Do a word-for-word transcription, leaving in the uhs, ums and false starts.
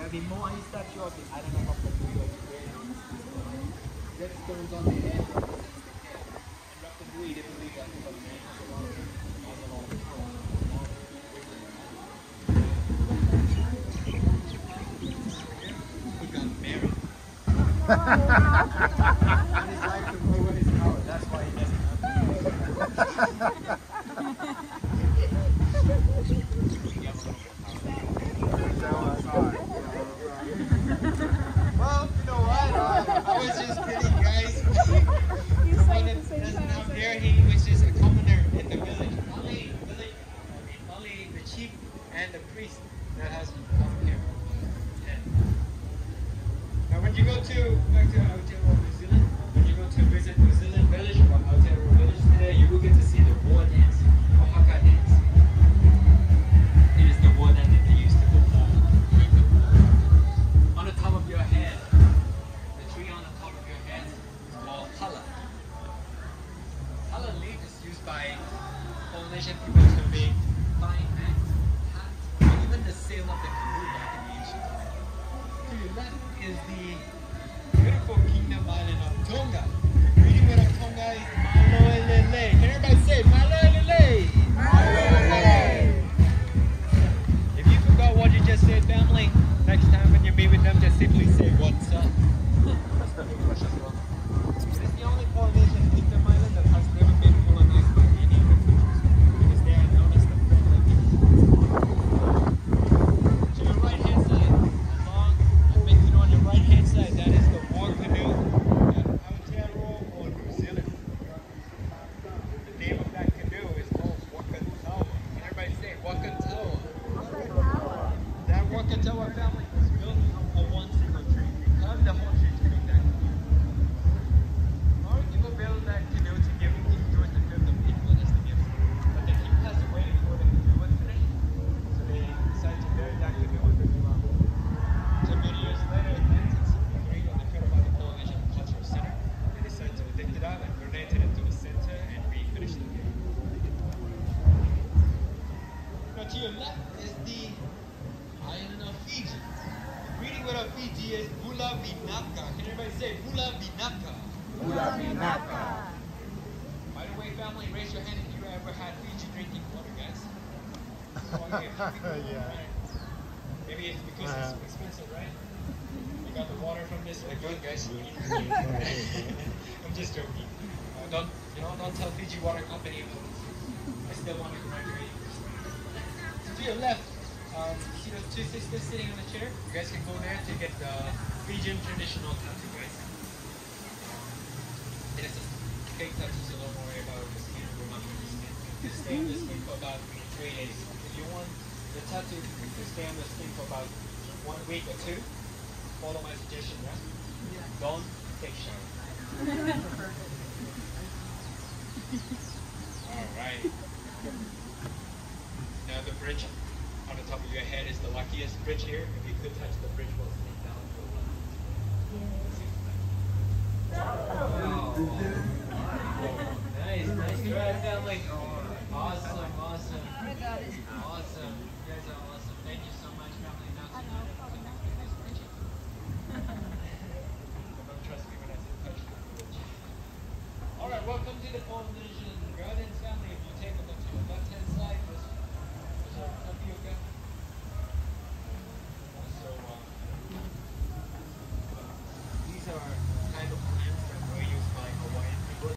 Maybe more is that you I don't know how to do it. Get stones on the head, rub the head, and rub the blue, they believe that the man is a lot of a lot of power. He got married. And his life took over his power. That's why he doesn't have Well, you know what? Uh, I was just kidding, guys. The one that doesn't have hair, he was just a commoner in the village. Only, village, I mean, only the chief and the priest that has long hair. Yeah. Now, when you go to back to Aotearoa, New Zealand, when you go to visit New Zealand village or Aotearoa village today, you will get to see the war dance, or haka dance. It is the war dance that they used to go for. On the top of your head, the tree on the top of your head is called hala. Hala leaf is used by Polynesian people to make fine hats, hats, or even the sail of the canoe back in the ancient time. To your left is the beautiful kingdom island of Tonga. The greeting word of Tonga is Maloelele. Can everybody say Maloelele? Maloelele. If you forgot what you just said, family, next time when you meet with them, just simply say what's up. It is the only Polynesian kingdom island that has never been colonized by any other countries because they are known as the friendly people. To your right hand side, along and make it on your right hand side, that is the war canoe at Aotearoa or New Zealand. The name of that canoe is called Wakatawa. Can everybody say Wakatawa? That Wakatawa family was built on one single tree. They carved the whole tree to make that canoe. Our people built that canoe to give King George the fifth of England as the gift. But the king passed away before the canoe was finished. So they decided to bury that canoe under the ground. So many years later, in nineteen sixty-three, when they heard about the Polynesian Cultural Center, they decided to dig it out and donate it to the center and refinish the canoe. Now to your left is the island of Fiji. The greeting word of Fiji is Bula Vinaka. Can everybody say Bula Vinaka? Bula Vinaka. By the way, family, raise your hand if you ever had Fiji drinking water, guys. Okay, Yeah. maybe it's because it's expensive, right? You got the water from this lagoon, guys. I'm just joking. Uh, don't, you know, don't tell Fiji Water Company about this. I still want to congratulate you. To your left, um, you see those two sisters sitting on the chair? You guys can go there to get the Fijian traditional tattoo, guys. It is a fake tattoo, so don't worry about the skin. We're not going to skin. You stay on the skin for about three days. If you want the tattoo to stay on the skin for about one week or two, follow my suggestion, right? Yeah. Don't take shower. Alright. Now the bridge on the top of your head is the luckiest bridge here. If you could touch the bridge, we'll sneak down to the left. Oh. Nice, nice try, family. Awesome, awesome. Awesome. You guys are awesome. Thank you so much, family. Now to